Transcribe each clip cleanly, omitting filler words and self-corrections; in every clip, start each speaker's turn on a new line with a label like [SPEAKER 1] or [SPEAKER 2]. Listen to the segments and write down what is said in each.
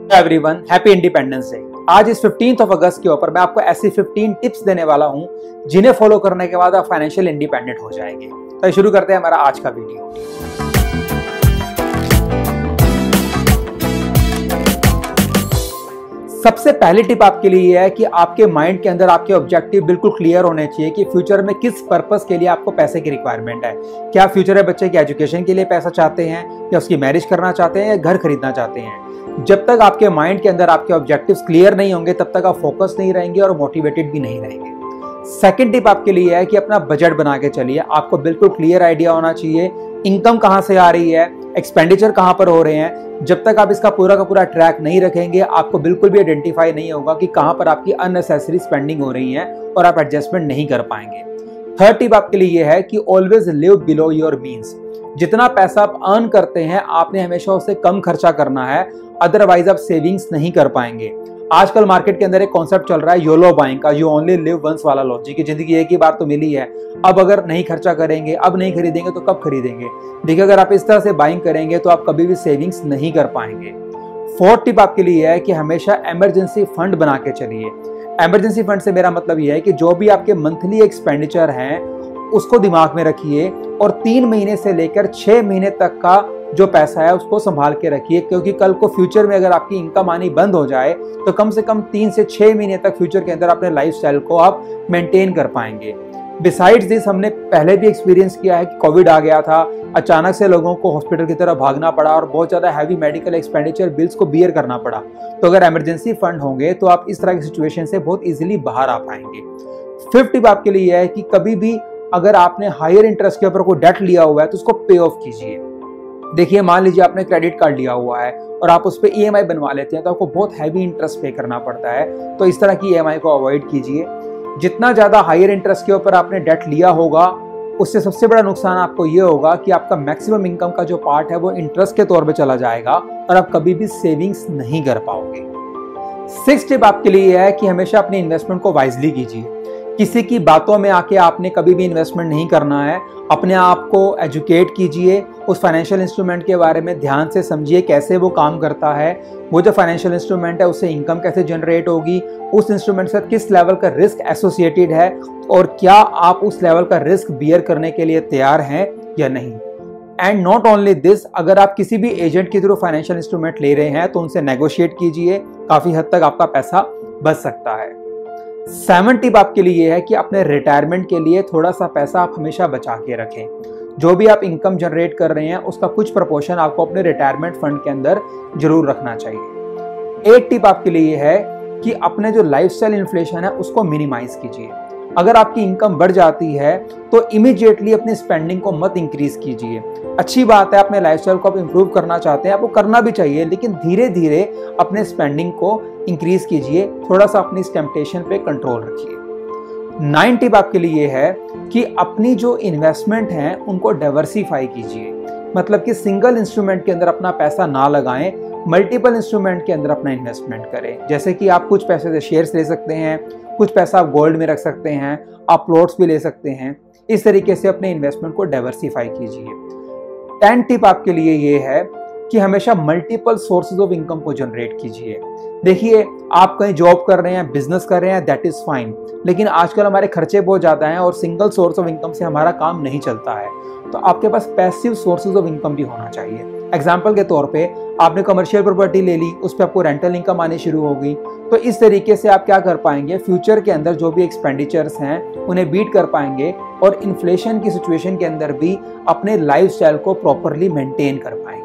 [SPEAKER 1] Everyone, happy independence day. आज इस 15 अगस्त के ऊपर मैं आपको ऐसी 15 टिप्स देने वाला हूं जिन्हें फॉलो करने के बाद आप फाइनेंशियल इंडिपेंडेंट हो जाएंगे। तो शुरू करते हैं हमारा आज का वीडियो। सबसे पहली टिप आपके लिए ये है कि आपके माइंड के अंदर आपके ऑब्जेक्टिव बिल्कुल क्लियर होने चाहिए कि फ्यूचर में किस पर्पस के लिए आपको पैसे की रिक्वायरमेंट है। क्या फ्यूचर में बच्चे की एजुकेशन के लिए पैसा चाहते हैं, या उसकी मैरिज करना चाहते हैं, या घर खरीदना चाहते हैं। जब तक आपके माइंड के अंदर आपके ऑब्जेक्टिव्स क्लियर नहीं होंगे तब तक आप फोकस नहीं रहेंगे और मोटिवेटेड भी नहीं रहेंगे। सेकंड टिप आपके लिए है कि अपना बजट बना के चलिए। आपको बिल्कुल क्लियर आइडिया होना चाहिए इनकम कहां से आ रही है, एक्सपेंडिचर कहां पर हो रहे हैं। जब तक आप इसका पूरा का पूरा ट्रैक नहीं रखेंगे आपको बिल्कुल भी आइडेंटिफाई नहीं होगा कि कहां पर आपकी अननेसेसरी स्पेंडिंग हो रही है और आप एडजस्टमेंट नहीं कर पाएंगे। थर्ड टिप आपके लिए है कि always live below your means. जितना पैसा आप अर्न करते हैं आपने हमेशा उससे कम खर्चा करना है, अदरवाइज आप सेविंग्स नहीं कर पाएंगे। आजकल मार्केट के अंदर एक कॉन्सेप्ट चल रहा है योलो बाइंग का, यू ओनली लिव वंस वाला लॉजिक। जिंदगी एक ही बार तो मिली है, अब अगर नहीं खर्चा करेंगे, अब नहीं खरीदेंगे तो कब खरीदेंगे। देखिए, अगर आप इस तरह से बाइंग करेंगे तो आप कभी भी सेविंग्स नहीं कर पाएंगे। फोर्थ टिप आपके लिए है कि हमेशा इमरजेंसी फंड बना के चलिए। इमरजेंसी फंड से मेरा मतलब यह है कि जो भी आपके मंथली एक्सपेंडिचर हैं उसको दिमाग में रखिए और 3 महीने से लेकर 6 महीने तक का जो पैसा है उसको संभाल के रखिए, क्योंकि कल को फ्यूचर में अगर आपकी इनकम आनी बंद हो जाए तो कम से कम 3 से 6 महीने तक फ्यूचर के अंदर अपने लाइफस्टाइल को आप मेंटेन कर पाएंगे। बिसाइड्स दिस, हमने पहले भी एक्सपीरियंस किया है कि कोविड आ गया था, अचानक से लोगों को हॉस्पिटल की तरफ भागना पड़ा और बहुत ज़्यादा हैवी मेडिकल एक्सपेंडिचर बिल्स को बियर करना पड़ा। तो अगर इमरजेंसी फंड होंगे तो आप इस तरह की सिचुएशन से बहुत ईजिली बाहर आ पाएंगे। फिफ्थ टिप आपके लिए है कि कभी भी अगर आपने हायर इंटरेस्ट के ऊपर कोई डेट लिया हुआ है तो उसको पे ऑफ कीजिए। देखिए, मान लीजिए आपने क्रेडिट कार्ड लिया हुआ है और आप उस पर ईएमआई बनवा लेते हैं तो आपको बहुत हैवी इंटरेस्ट पे करना पड़ता है। तो इस तरह की ईएमआई को अवॉइड कीजिए। जितना ज़्यादा हायर इंटरेस्ट के ऊपर आपने डेट लिया होगा उससे सबसे बड़ा नुकसान आपको ये होगा कि आपका मैक्सिमम इनकम का जो पार्ट है वो इंटरेस्ट के तौर पे चला जाएगा और आप कभी भी सेविंग्स नहीं कर पाओगे। सिक्स्थ टिप आपके लिए है कि हमेशा अपनी इन्वेस्टमेंट को वाइजली कीजिए। किसी की बातों में आके आपने कभी भी इन्वेस्टमेंट नहीं करना है। अपने आप को एजुकेट कीजिए, उस फाइनेंशियल इंस्ट्रूमेंट के बारे में ध्यान से समझिए कैसे वो काम करता है, वो जो फाइनेंशियल इंस्ट्रूमेंट है उससे इनकम कैसे जनरेट होगी, उस इंस्ट्रूमेंट से किस लेवल का रिस्क एसोसिएटेड है और क्या आप उस लेवल का रिस्क बियर करने के लिए तैयार हैं या नहीं। एंड नॉट ओनली दिस, अगर आप किसी भी एजेंट के थ्रू फाइनेंशियल इंस्ट्रूमेंट ले रहे हैं तो उनसे नेगोशिएट कीजिए, काफ़ी हद तक आपका पैसा बच सकता है। 7 टिप आपके लिए है कि अपने रिटायरमेंट के लिए थोड़ा सा पैसा आप हमेशा बचा के रखें। जो भी आप इनकम जनरेट कर रहे हैं उसका कुछ प्रपोर्शन आपको अपने रिटायरमेंट फंड के अंदर जरूर रखना चाहिए। 8 टिप आपके लिए है कि अपने जो लाइफस्टाइल इन्फ्लेशन है उसको मिनिमाइज कीजिए। अगर आपकी इनकम बढ़ जाती है तो इमीडिएटली अपनी स्पेंडिंग को मत इंक्रीज कीजिए। अच्छी बात है, अपने लाइफस्टाइल को आप इंप्रूव करना चाहते हैं, आपको करना भी चाहिए, लेकिन धीरे धीरे अपने स्पेंडिंग को इंक्रीज कीजिए, थोड़ा सा अपनी टेम्पटेशन पे कंट्रोल रखिए। 9 टिप आपके लिए है कि अपनी जो इन्वेस्टमेंट है उनको डाइवर्सिफाई कीजिए। मतलब कि सिंगल इंस्ट्रूमेंट के अंदर अपना पैसा ना लगाएं, मल्टीपल इंस्ट्रूमेंट के अंदर अपना इन्वेस्टमेंट करें। जैसे कि आप कुछ पैसे से शेयर्स ले सकते हैं, कुछ पैसा आप गोल्ड में रख सकते हैं, आप प्लॉट्स भी ले सकते हैं। इस तरीके से अपने इन्वेस्टमेंट को डाइवर्सिफाई कीजिए। 10 टिप आपके लिए ये है कि हमेशा मल्टीपल सोर्सेज ऑफ इनकम को जनरेट कीजिए। देखिए, आप कहीं जॉब कर रहे हैं, बिजनेस कर रहे हैं, दैट इज फाइन, लेकिन आजकल हमारे खर्चे बहुत ज़्यादा हैं और सिंगल सोर्स ऑफ इनकम से हमारा काम नहीं चलता है। तो आपके पास पैसिव सोर्सेज ऑफ इनकम भी होना चाहिए। एग्जाम्पल के तौर पे आपने कमर्शियल प्रॉपर्टी ले ली, उस पर आपको रेंटल इनकम आनी शुरू हो गई। तो इस तरीके से आप क्या कर पाएंगे, फ्यूचर के अंदर जो भी एक्सपेंडिचर्स हैं उन्हें बीट कर पाएंगे और इन्फ्लेशन की सिचुएशन के अंदर भी अपने लाइफस्टाइल को प्रॉपरली मेंटेन कर पाएंगे।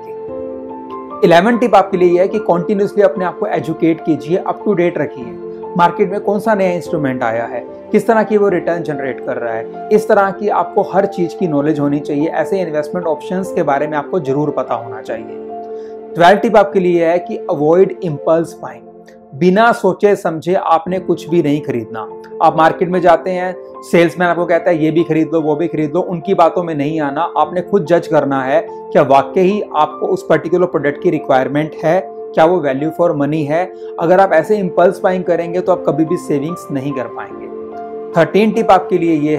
[SPEAKER 1] 11 टिप आपके लिए है कि कॉन्टिन्यूसली अपने आप को एजुकेट कीजिए, अप टू डेट रखिए। मार्केट में कौन सा नया इंस्ट्रूमेंट आया है, किस तरह की वो रिटर्न जनरेट कर रहा है, इस तरह की आपको हर चीज़ की नॉलेज होनी चाहिए। ऐसे इन्वेस्टमेंट ऑप्शंस के बारे में आपको जरूर पता होना चाहिए। 12 टिप आपके लिए है कि अवॉइड इम्पल्स बाइंग। बिना सोचे समझे आपने कुछ भी नहीं खरीदना। आप मार्केट में जाते हैं, सेल्समैन आपको कहता है ये भी खरीद लो, वो भी खरीद लो, उनकी बातों में नहीं आना। आपने खुद जज करना है क्या वाकई ही आपको उस पर्टिकुलर प्रोडक्ट की रिक्वायरमेंट है, क्या वो वैल्यू फॉर मनी है। अगर आप ऐसे इम्पल्स बाइंग करेंगे तो आप कभी भी सेविंग्स नहीं कर पाएंगे। 13 टिप आपके लिए ये है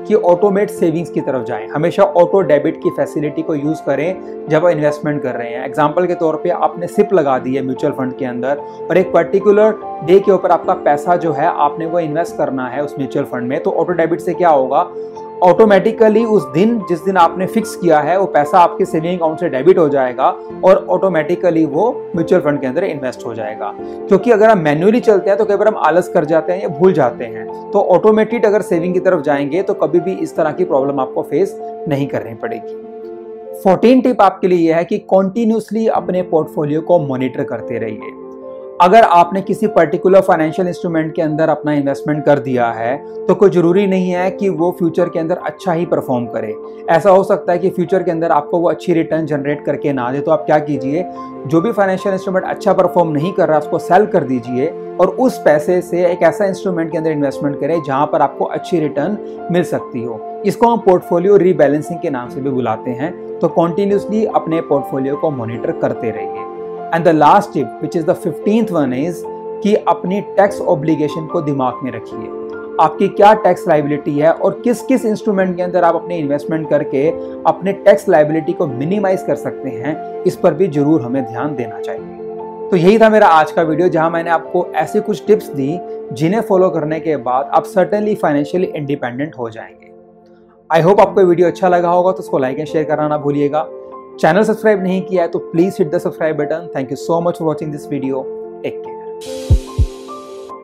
[SPEAKER 1] कि ऑटोमेट सेविंग्स की तरफ जाएं। हमेशा ऑटो डेबिट की फैसिलिटी को यूज़ करें जब आप इन्वेस्टमेंट कर रहे हैं। एग्जांपल के तौर पे आपने सिप लगा दी है म्यूचुअल फंड के अंदर और एक पर्टिकुलर डे के ऊपर आपका पैसा जो है आपने वो इन्वेस्ट करना है उस म्यूचुअल फंड में, तो ऑटो डेबिट से क्या होगा, ऑटोमेटिकली उस दिन जिस दिन आपने फिक्स किया है वो पैसा आपके सेविंग अकाउंट से डेबिट हो जाएगा और ऑटोमेटिकली वो म्यूचुअल फंड के अंदर इन्वेस्ट हो जाएगा। क्योंकि अगर हम मैन्युअली चलते हैं तो कई बार हम आलस कर जाते हैं या भूल जाते हैं, तो ऑटोमेटेड अगर सेविंग की तरफ जाएंगे तो कभी भी इस तरह की प्रॉब्लम आपको फेस नहीं करनी पड़ेगी। 14 टिप आपके लिए यह है कि कॉन्टिन्यूसली अपने पोर्टफोलियो को मॉनिटर करते रहिए। अगर आपने किसी पर्टिकुलर फाइनेंशियल इंस्ट्रूमेंट के अंदर अपना इन्वेस्टमेंट कर दिया है तो कोई ज़रूरी नहीं है कि वो फ्यूचर के अंदर अच्छा ही परफॉर्म करे। ऐसा हो सकता है कि फ्यूचर के अंदर आपको वो अच्छी रिटर्न जनरेट करके ना दे, तो आप क्या कीजिए, जो भी फाइनेंशियल इंस्ट्रूमेंट अच्छा परफॉर्म नहीं कर रहा उसको सेल कर दीजिए और उस पैसे से एक ऐसा इंस्ट्रूमेंट के अंदर इन्वेस्टमेंट करें जहां पर आपको अच्छी रिटर्न मिल सकती हो। इसको हम पोर्टफोलियो रीबैलेंसिंग के नाम से भी बुलाते हैं। तो कॉन्टिन्यूसली अपने पोर्टफोलियो को मॉनिटर करते रहिए। And the last tip which is the 15th one is कि अपनी टैक्स ऑब्लिगेशन को दिमाग में रखिए। आपकी क्या टैक्स लायबिलिटी है और किस किस इंस्ट्रूमेंट के अंदर आप अपने इन्वेस्टमेंट करके अपने टैक्स लायबिलिटी को मिनिमाइज कर सकते हैं, इस पर भी जरूर हमें ध्यान देना चाहिए। तो यही था मेरा आज का वीडियो, जहां मैंने आपको ऐसी कुछ टिप्स दी जिन्हें फॉलो करने के बाद आप सर्टेनली फाइनेंशियली इंडिपेंडेंट हो जाएंगे। आई होप आपको वीडियो अच्छा लगा होगा, तो उसको लाइक एंड शेयर करना ना भूलिएगा। चैनल सब्सक्राइब नहीं किया है तो please hit the subscribe button. Thank you so much for watching this video. Take care.